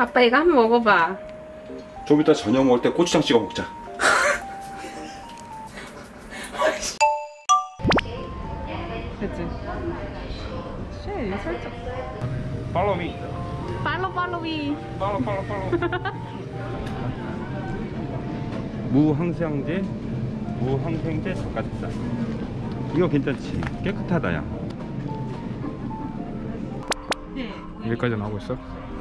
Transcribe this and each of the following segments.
아빠 이거 한번 먹어봐. 좀 이따 저녁 먹을 때 고추장 찍어 먹자. 그치? 쉐 살짝 Follow me. 팔로우 follow. 무항생제 닭가슴살. 이거 괜찮지? 깨끗하다 야. 네. 여기까지 나오고 있어?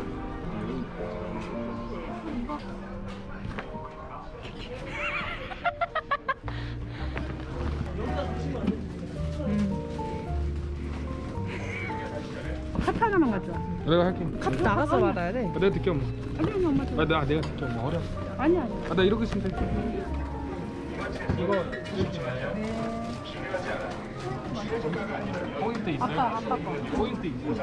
카트 하나만 가져와. 내가 할게. 카트 나가서 받아야 돼. 내가 듣게 엄마. 아니 엄마 줘. 내가 듣게 엄마 어려. 아니야. 나 이러고 있으면 돼. 이거 포인트 있어요? 아빠 거. 포인트 있어요?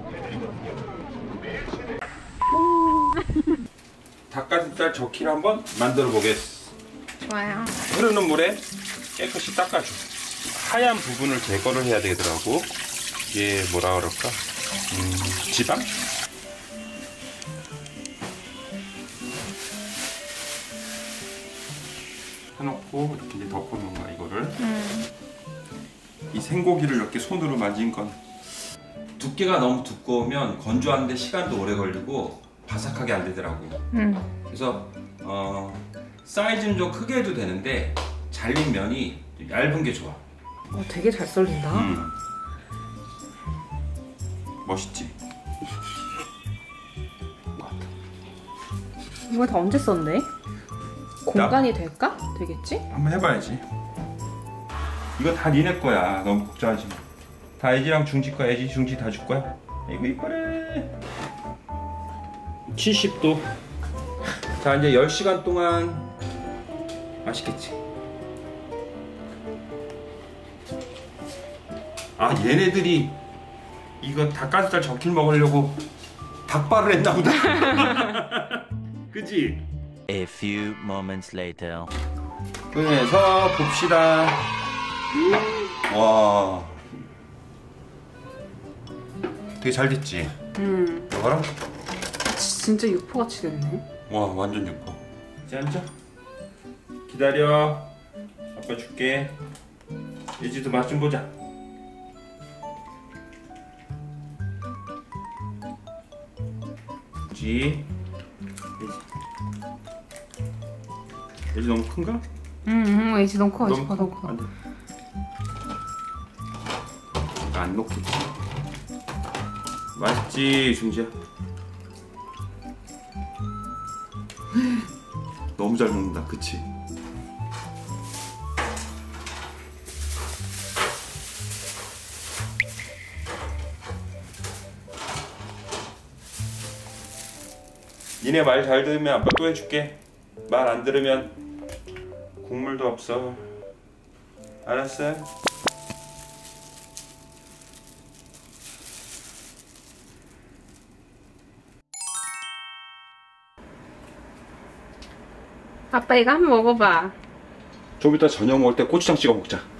닭가슴살 적기를 한번 만들어 보겠어. 좋아요. 흐르는 물에 깨끗이 닦아줘. 하얀 부분을 제거를 해야 되더라고. 이게 뭐라 그럴까? 지방? 해놓고 이렇게 이제 덮어놓은 거야 이거를. 이 생고기를 이렇게 손으로 만진 건 두께가 너무 두꺼우면 건조하는데 시간도 오래 걸리고 바삭하게 안 되더라고. 그래서 사이즈는 좀 크게 해도 되는데 잘린 면이 얇은 게 좋아. 되게 잘 썰린다. 멋있지? 이거 다 언제 썼네? 공간이 될까? 되겠지? 한번 해봐야지. 이거 다 니네 거야. 너무 걱정하지 마. 다 애지랑 중지 거야. 애지 중지 다 줄 거야. 이거 이뻐래. 70도. 자 이제 10시간 동안 맛있겠지? 아 얘네들이 이거 닭가슴살 적힐 먹으려고 닭발을 했나 보다. 그치? A few moments later. 꺼내서 봅시다. 와 되게 잘 됐지? 봐봐라. 진짜 육포같이 됐네. 와 완전 예뻐. 이제 앉아. 기다려. 아빠 줄게. 예지도 맛 좀 보자. 예지. 예지 너무 큰가? 애지 너무 커. 너무 너무 커. 안 돼. 안 녹겠지. 맛있지 중지야. 너무 잘 먹는다 그치? 니네 말 잘 들으면 아빠 또 해줄게. 말 안 들으면 국물도 없어. 알았어? 아빠 이거 한번 먹어봐. 좀 이따 저녁 먹을 때 고추장 찍어 먹자.